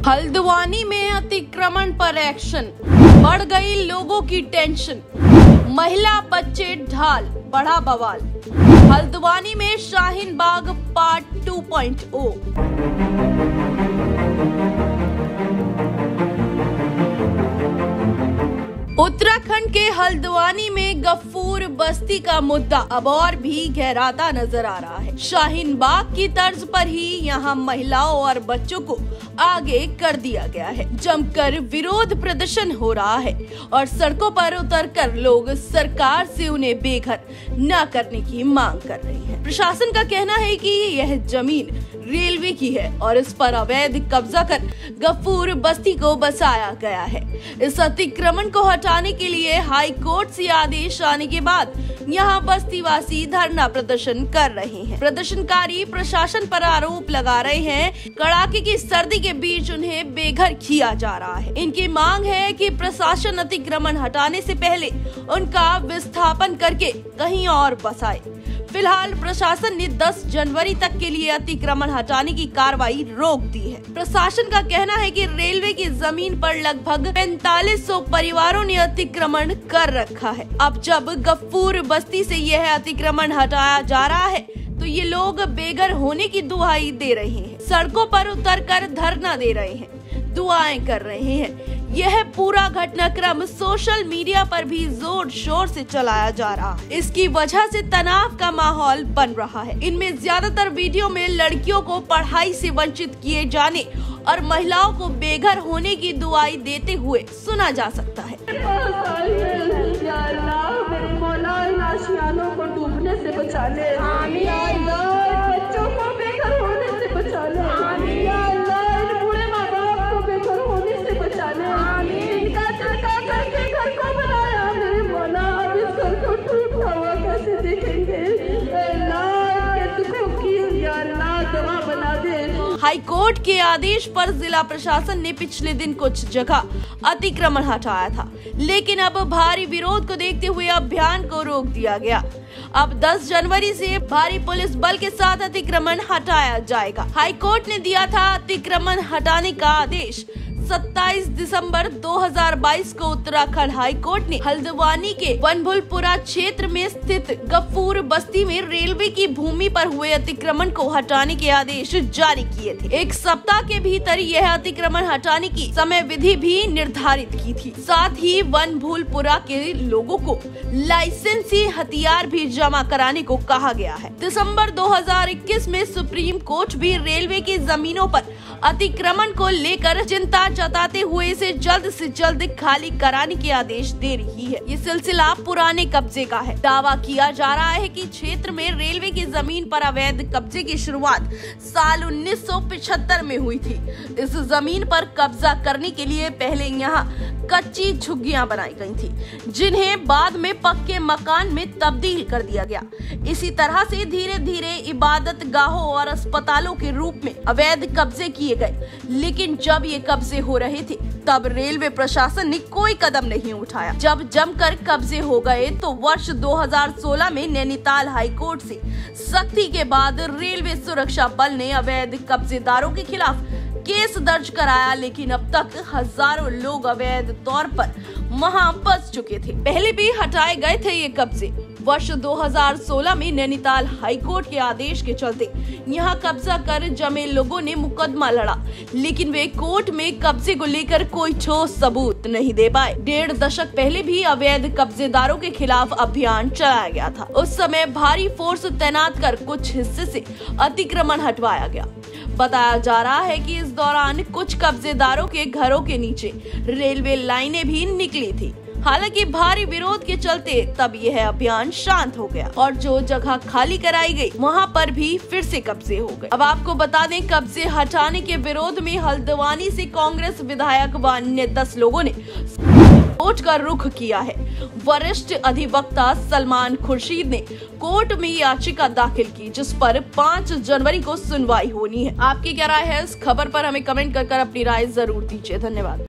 हल्द्वानी में अतिक्रमण पर एक्शन, बढ़ गई लोगों की टेंशन, महिला बच्चे ढाल, बढ़ा बवाल। हल्द्वानी में शाहीन बाग पार्ट 2.0। उत्तराखंड के हल्द्वानी में गफूर बस्ती का मुद्दा अब और भी गहराता नजर आ रहा है। शाहीन बाग की तर्ज पर ही यहाँ महिलाओं और बच्चों को आगे कर दिया गया है। जमकर विरोध प्रदर्शन हो रहा है और सड़कों पर उतरकर लोग सरकार से उन्हें बेघर न करने की मांग कर रहे हैं। प्रशासन का कहना है कि यह जमीन रेलवे की है और इस पर अवैध कब्जा कर गफूर बस्ती को बसाया गया है। इस अतिक्रमण को हटाने के लिए हाई कोर्ट से आदेश आने के बाद यहाँ बस्तीवासी धरना प्रदर्शन कर रहे हैं। प्रदर्शनकारी प्रशासन पर आरोप लगा रहे हैं कड़ाके की सर्दी के बीच उन्हें बेघर किया जा रहा है। इनकी मांग है कि प्रशासन अतिक्रमण हटाने से पहले उनका विस्थापन करके कहीं और बसाए। फिलहाल प्रशासन ने 10 जनवरी तक के लिए अतिक्रमण हटाने की कार्रवाई रोक दी है। प्रशासन का कहना है कि रेलवे की जमीन पर लगभग 4500 परिवारों ने अतिक्रमण कर रखा है। अब जब गफूर बस्ती से यह अतिक्रमण हटाया जा रहा है तो ये लोग बेघर होने की दुहाई दे रहे हैं, सड़कों पर उतरकर धरना दे रहे हैं, दुआएं कर रहे हैं। यह पूरा घटनाक्रम सोशल मीडिया पर भी जोर शोर से चलाया जा रहा है। इसकी वजह से तनाव का माहौल बन रहा है। इनमें ज्यादातर वीडियो में लड़कियों को पढ़ाई से वंचित किए जाने और महिलाओं को बेघर होने की दुआई देते हुए सुना जा सकता है। को डूबने से बचा ले, बच्चों को बेघर होने से बचा ले, बूढ़े माँ बाप को बेघर होने से बचा ले। इनका चरखा करके घर को बनाया मेरे मौला, अब इस घर को टूटा हुआ कैसे देखेंगे। दवा बना दे। हाई कोर्ट के आदेश पर जिला प्रशासन ने पिछले दिन कुछ जगह अतिक्रमण हटाया था, लेकिन अब भारी विरोध को देखते हुए अभियान को रोक दिया गया। अब 10 जनवरी से भारी पुलिस बल के साथ अतिक्रमण हटाया जाएगा। हाई कोर्ट ने दिया था अतिक्रमण हटाने का आदेश। 27 दिसंबर 2022 को उत्तराखंड हाई कोर्ट ने हल्द्वानी के वनभूलपुरा क्षेत्र में स्थित गफूर बस्ती में रेलवे की भूमि पर हुए अतिक्रमण को हटाने के आदेश जारी किए थे। 1 सप्ताह के भीतर यह अतिक्रमण हटाने की समय विधि भी निर्धारित की थी। साथ ही वनभूलपुरा के लोगों को लाइसेंसी हथियार भी जमा कराने को कहा गया है। दिसंबर 2021 में सुप्रीम कोर्ट भी रेलवे की जमीनों पर अतिक्रमण को लेकर चिंता जताते हुए इसे जल्द से जल्द खाली कराने के आदेश दे रही है। ये सिलसिला पुराने कब्जे का है। दावा किया जा रहा है कि क्षेत्र में रेलवे की जमीन पर अवैध कब्जे की शुरुआत साल 1975 में हुई थी। इस जमीन पर कब्जा करने के लिए पहले यहाँ कच्ची झुग्गियां बनाई गई थी, जिन्हें बाद में पक्के मकान में तब्दील कर दिया गया। इसी तरह से धीरे धीरे इबादत गाहों और अस्पतालों के रूप में अवैध कब्जे किए गए। लेकिन जब ये कब्जे हो रहे थे तब रेलवे प्रशासन ने कोई कदम नहीं उठाया। जब जमकर कब्जे हो गए तो वर्ष 2016 में नैनीताल हाई कोर्ट से सख्ती के बाद रेलवे सुरक्षा बल ने अवैध कब्जेदारों के खिलाफ केस दर्ज कराया, लेकिन अब तक हजारों लोग अवैध तौर पर वहां बस चुके थे। पहले भी हटाए गए थे ये कब्जे। वर्ष 2016 में नैनीताल हाई कोर्ट के आदेश के चलते यहाँ कब्जा कर जमे लोगों ने मुकदमा लड़ा, लेकिन वे कोर्ट में कब्जे को लेकर कोई ठोस सबूत नहीं दे पाए। 1.5 दशक पहले भी अवैध कब्जेदारों के खिलाफ अभियान चलाया गया था। उस समय भारी फोर्स तैनात कर कुछ हिस्से से अतिक्रमण हटवाया गया। बताया जा रहा है कि इस दौरान कुछ कब्जेदारों के घरों के नीचे रेलवे लाइनें भी निकली थी। हालांकि भारी विरोध के चलते तब यह अभियान शांत हो गया और जो जगह खाली कराई गई वहां पर भी फिर से कब्जे हो गए। अब आपको बता दें, कब्जे हटाने के विरोध में हल्द्वानी से कांग्रेस विधायक व अन्य 10 लोगों ने कोर्ट का रुख किया है। वरिष्ठ अधिवक्ता सलमान खुर्शीद ने कोर्ट में याचिका दाखिल की, जिस पर 5 जनवरी को सुनवाई होनी है। आपकी क्या राय है इस खबर पर? हमें कमेंट कर अपनी राय जरूर दीजिए। धन्यवाद।